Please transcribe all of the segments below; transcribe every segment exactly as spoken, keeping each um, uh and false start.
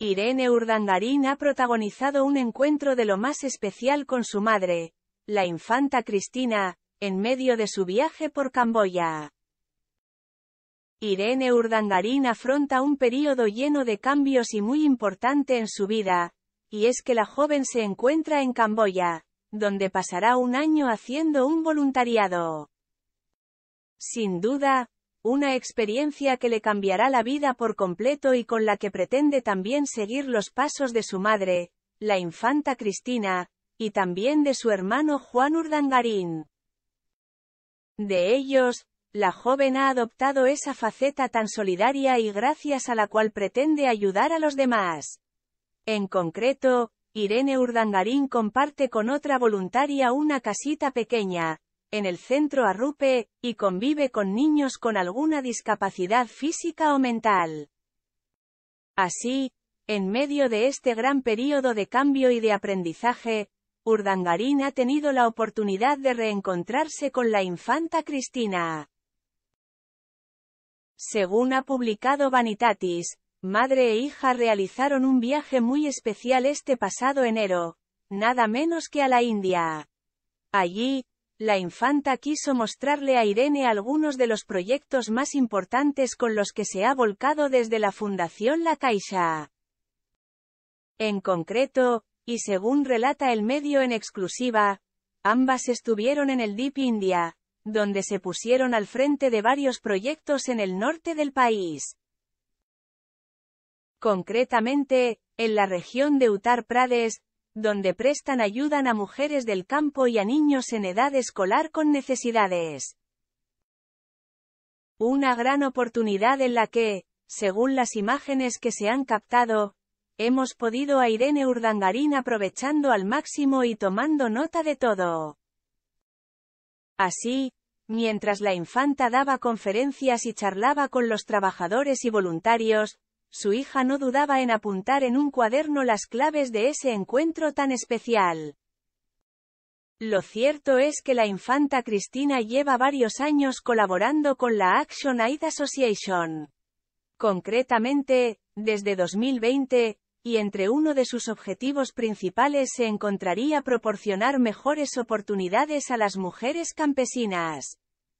Irene Urdangarín ha protagonizado un encuentro de lo más especial con su madre, la infanta Cristina, en medio de su viaje por Camboya. Irene Urdangarín afronta un período lleno de cambios y muy importante en su vida, y es que la joven se encuentra en Camboya, donde pasará un año haciendo un voluntariado. Sin duda, una experiencia que le cambiará la vida por completo y con la que pretende también seguir los pasos de su madre, la infanta Cristina, y también de su hermano Juan Urdangarín. De ellos, la joven ha adoptado esa faceta tan solidaria y gracias a la cual pretende ayudar a los demás. En concreto, Irene Urdangarín comparte con otra voluntaria una casita pequeña, en el centro Arrupe, y convive con niños con alguna discapacidad física o mental. Así, en medio de este gran período de cambio y de aprendizaje, Urdangarín ha tenido la oportunidad de reencontrarse con la infanta Cristina. Según ha publicado Vanitatis, madre e hija realizaron un viaje muy especial este pasado enero, nada menos que a la India. Allí, la infanta quiso mostrarle a Irene algunos de los proyectos más importantes con los que se ha volcado desde la Fundación La Caixa. En concreto, y según relata el medio en exclusiva, ambas estuvieron en el Deep India, donde se pusieron al frente de varios proyectos en el norte del país. Concretamente, en la región de Uttar Pradesh, donde prestan ayuda a mujeres del campo y a niños en edad escolar con necesidades. Una gran oportunidad en la que, según las imágenes que se han captado, hemos podido a Irene Urdangarín aprovechando al máximo y tomando nota de todo. Así, mientras la infanta daba conferencias y charlaba con los trabajadores y voluntarios, su hija no dudaba en apuntar en un cuaderno las claves de ese encuentro tan especial. Lo cierto es que la infanta Cristina lleva varios años colaborando con la Action Aid Association. Concretamente, desde dos mil veinte, y entre uno de sus objetivos principales se encontraría proporcionar mejores oportunidades a las mujeres campesinas.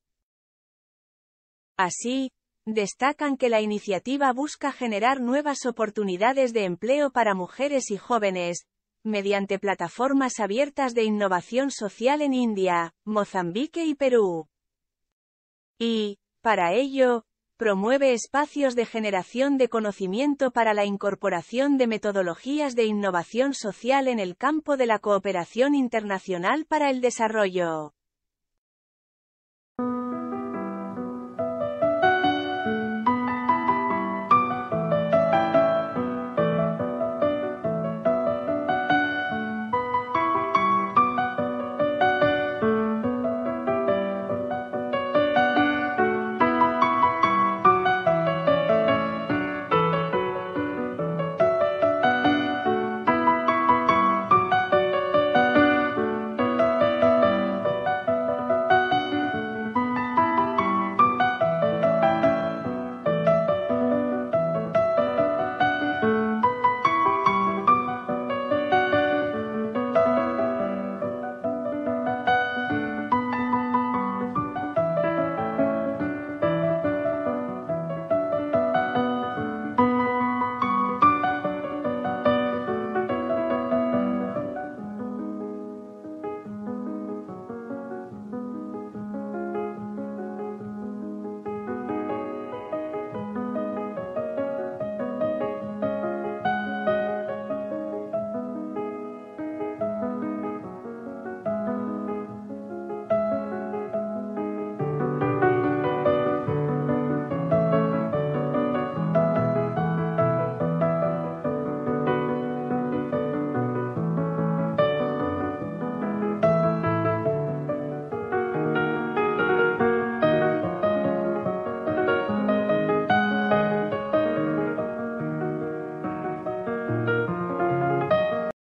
Así, destacan que la iniciativa busca generar nuevas oportunidades de empleo para mujeres y jóvenes, mediante plataformas abiertas de innovación social en India, Mozambique y Perú. Y, para ello, promueve espacios de generación de conocimiento para la incorporación de metodologías de innovación social en el campo de la cooperación internacional para el desarrollo.